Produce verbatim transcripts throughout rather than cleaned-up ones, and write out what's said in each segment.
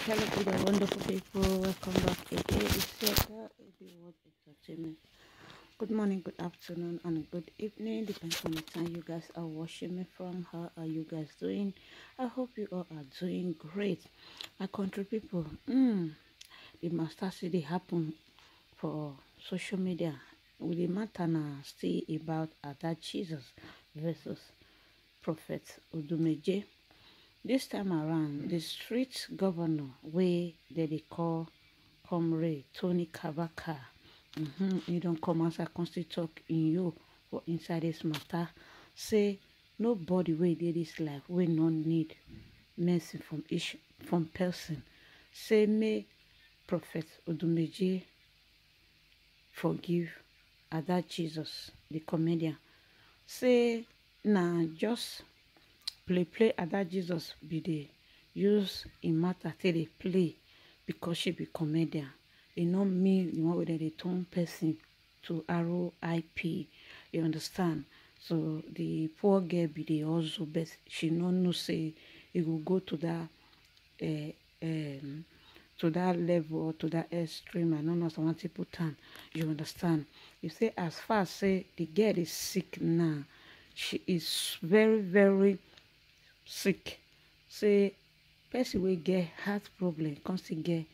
Hello, good and wonderful people. Welcome back again. It's your girl, A B World Entertainment. Good morning, good afternoon, and good evening. Depends on the time you guys are watching me from. How are you guys doing? I hope you all are doing great. My country people, mm, the master city happen for social media. With the matter now still about Ada Jesus versus Prophet Odumeje. This time around, the street governor, wey dem dey call Comrade Tony Kabaka, mm-hmm, he don come outside come still talk in you for inside this matter. Say nobody wey dey this life wey no need mercy from each from person. Say make Prophet Odumeje forgive Ada Jesus, the comedian. Say na just play play Ada Jesus be dey use im matter take dey play because she be comedian. E no mean the one wey dem dey turn person to R I P. You understand? So the poor girl be dey hustle, but she no know say e go go to that uh, um, to that level or to that extreme. I no know as I want to put am. You understand? You say as far as say the girl is sick now, she is very very sick. Say person wey get heart problem come still get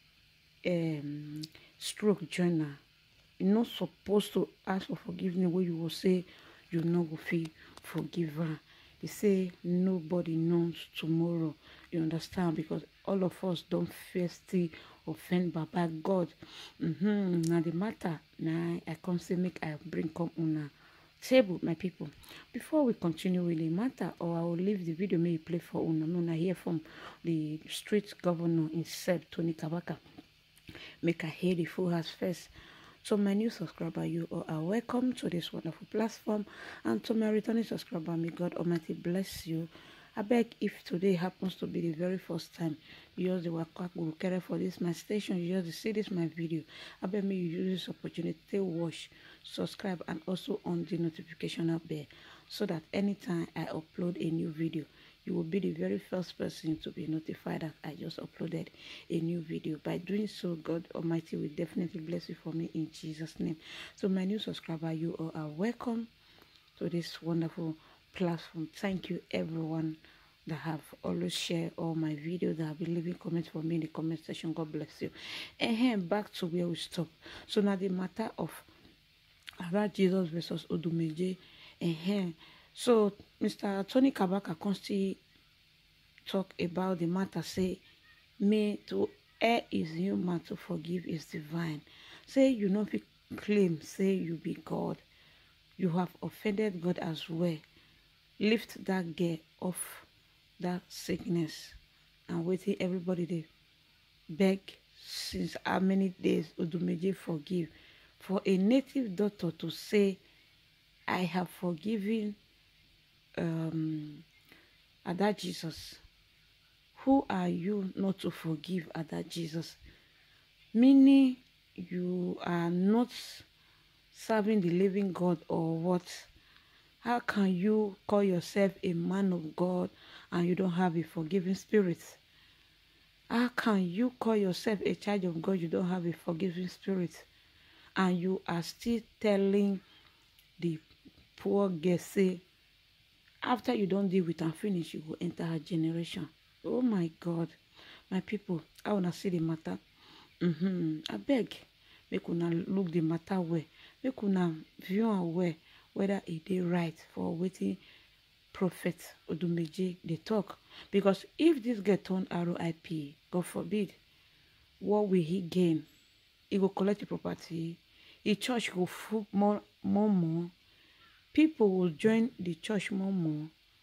um stroke join am, you no suppose to ask for forgiveness wey you go say you no go fit forgive am. He say nobody knows tomorrow. You understand? Because all of us don firstly offend Baba God. Mm-hmm. Now the matter now I come say make I bring come una table, my people. Before we continue with the matter, or I will leave the video may play for una. Una hear from the street governor himself, Tony Kabaka. Make I hear the full house first. So my new subscriber, you all are welcome to this wonderful platform, and to my returning subscriber, may God Almighty bless you. I beg, if today happens to be the very first time you use the waka care for this my station, you just see this my video, I beg me you use this opportunity to watch, subscribe, and also on the notification up there, so that anytime I upload a new video, you will be the very first person to be notified that I just uploaded a new video. By doing so, God Almighty will definitely bless you for me in Jesus' name. So my new subscriber, you all are welcome to this wonderful platform. Thank you everyone that have always shared all my videos, that have been leaving comments for me in the comment section. God bless you. And here back to where we stop. So now the matter of Ada Jesus versus Odumeje. And here, so Mister Tony Kabaka constantly talk about the matter. Say me to err is human, to forgive is divine. Say you know fit claim say you be God. You have offended God as well. Lift that girl off that sickness, and waiting everybody dey beg since how many days Odumeje forgive. For a native doctor to say I have forgiven um Ada Jesus, who are you not to forgive Ada Jesus? Meaning you are not serving the living God, or what? How can you call yourself a man of God and you don't have a forgiving spirit? How can you call yourself a child of God, you don't have a forgiving spirit? And you are still telling the poor girl say after you don't deal with and finish, you will enter her generation. Oh my God, my people, I wanna see the matter. Mm-hmm. I beg, make una look the matter well, make una view and well whether it is right for waiting Prophet Odumeje they talk. Because if this get turn R I P, God forbid, what will he gain? He will collect the property, the church will full more more more, people will join the church more more,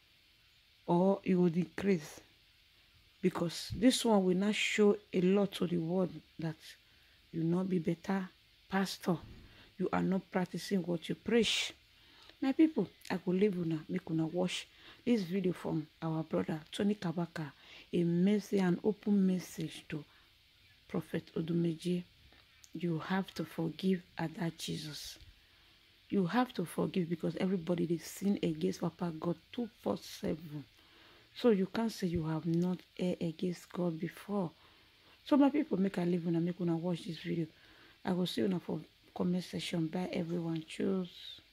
or it will decrease. Because this one will not show a lot to the world that you not be better pastor, you are not practicing what you preach. My people, I will leave una, make una watch this video from our brother Tony Kabaka, a message, an open message to Prophet Odumeje. You have to forgive Ada Jesus. You have to forgive, because everybody they sin against Papa God twenty-four seven. So you can't say you have not erred against God before. So my people, make a live and make una watch this video. I will see you for comment section. Bye everyone. Choose.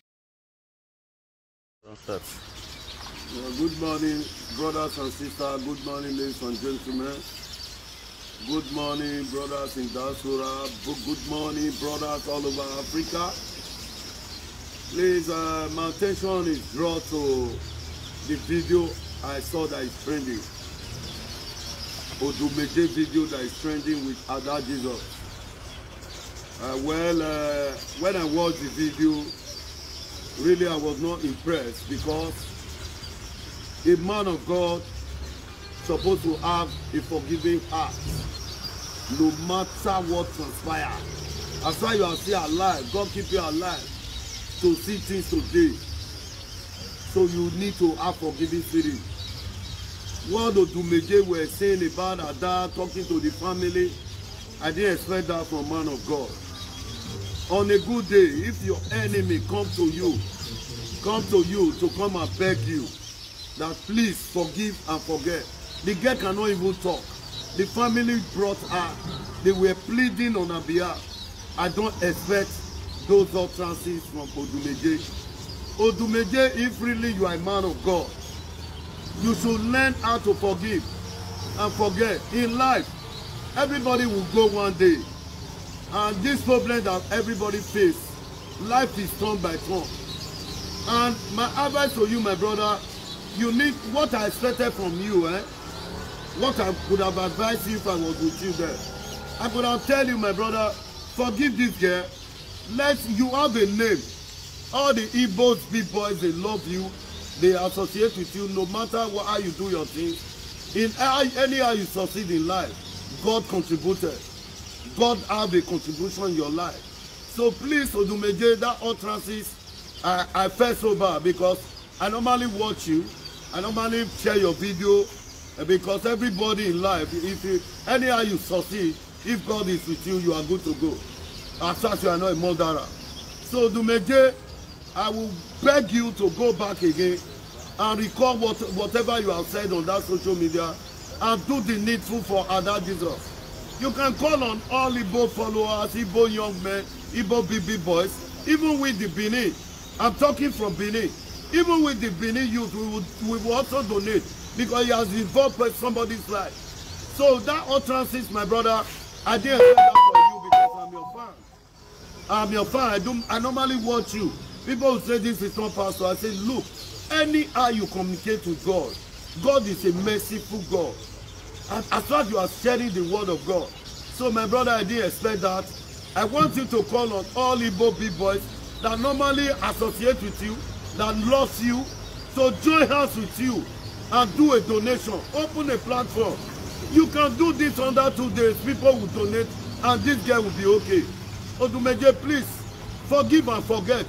Yeah, good morning, brothers and sisters. Good morning, ladies and gentlemen. Good morning, brothers in diaspora. Good morning, brothers all over Africa. Please, uh, my attention is drawn to the video I saw that is trending. Odumeje video that is trending with Ada Jesus. Uh, well, uh, when I watched the video, really I was not impressed, because a man of God supposed to have a forgiving heart, no matter what transpires. As long as you are still alive, God keep you alive to see things today. So you need to have forgiving spirit. What Odumeje were saying about Ada, talking to the family, I didn't expect that from man of God. On a good day, if your enemy come to you, come to you to come and beg you that please forgive and forget. The girl cannot even talk. The family brought her. They were pleading on her behalf. I don't expect those utterances from Odumeje. Odumeje, if really you are a man of God, you should learn how to forgive and forget. In life, everybody will go one day. And this problem that everybody face, life is turn by turn. And my advice to you, my brother, you need what I expected from you, eh? What I could have advised you if I was with you there. I could have tell you, my brother, forgive this girl. Let you have a name. All the Igbo big boys, they love you. They associate with you no matter what, how you do your things. In any how you succeed in life, God contributed. God have a contribution in your life. So please, Odumeje, that utterances, I, I felt so bad, because I normally watch you. I normally share your video, because everybody in life, if you, anyhow you succeed, if God is with you, you are good to go. As such, you are not a murderer. So Odumeje, I will beg you to go back again and record what, whatever you have said on that social media, and do the needful for Ada Jesus. You can call on all Igbo followers, Igbo young men, Igbo B B boys, even with the Benin. I'm talking from Benin. Even with the Benin youth, we would, we will also donate, because he has involved somebody's life. So that utterances, my brother, I didn't say that for you because I'm your fan. I'm your fan. I, do, I normally watch you. People will say this is not pastor. I say, look, anyhow you communicate with God, God is a merciful God. And as long as you are sharing the word of God. So my brother, I didn't expect that. I want you to call on all Igbo big boys that normally associate with you, that loves you, so join hands with you and do a donation. Open a platform. You can do this under two days. People will donate and this girl will be okay. Odumeje, please forgive and forget.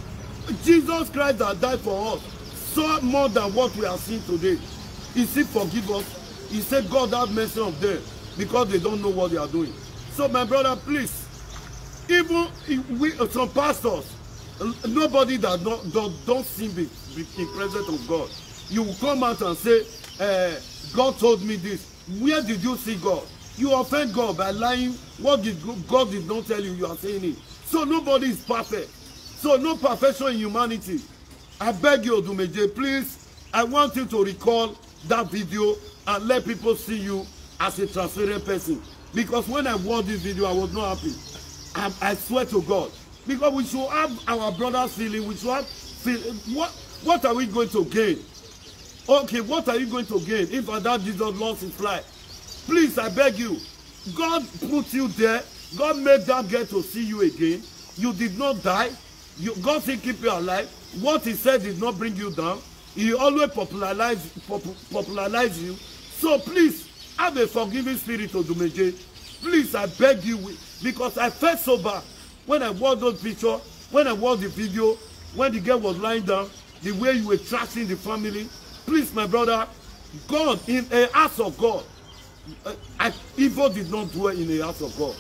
Jesus Christ that died for us so more than what we are seeing today. He said forgive us. He said God have mercy on them, because they don't know what they are doing. So my brother, please, even if we, some pastors, nobody that don't, don't, don't seem be, be in presence of God, you will come out and say, uh, God told me this. Where did you see God? You offend God by lying. What did God did not tell you? You are saying it. So nobody is perfect. So no perfection in humanity. I beg you, Odumeje, please, I want you to recall that video and let people see you as a transparent person. Because when I watched this video, I was not happy. I, I swear to God. Because we should have our brothers feeling. We should have feel. What, what are we going to gain? Okay, what are you going to gain if that Jesus lost his life? Please, I beg you. God put you there. God made that girl to see you again. You did not die. You, God still keep you alive. What he said did not bring you down. He always popularize, pop, popularize you. So please, have a forgiving spirit, Odumeje. Please, I beg you, because I felt so bad when I watched those pictures, when I watched the video, when the girl was lying down, the way you were trashing the family. Please, my brother, God, in a house of God, uh, I, evil did not dwell in a house of God.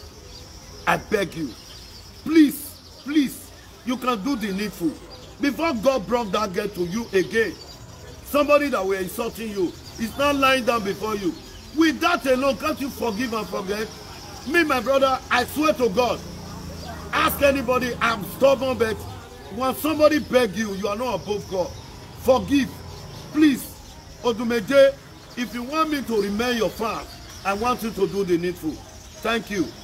I beg you. Please, please, you can do the needful. Before God brought that girl to you again, somebody that were insulting you is not lying down before you. With that alone, can't you forgive and forget? Me, my brother, I swear to God, ask anybody, I'm stubborn, but when somebody beg you, you are not above God. Forgive. Please, Odumeje, if you want me to remain your fan, I want you to do the needful. Thank you.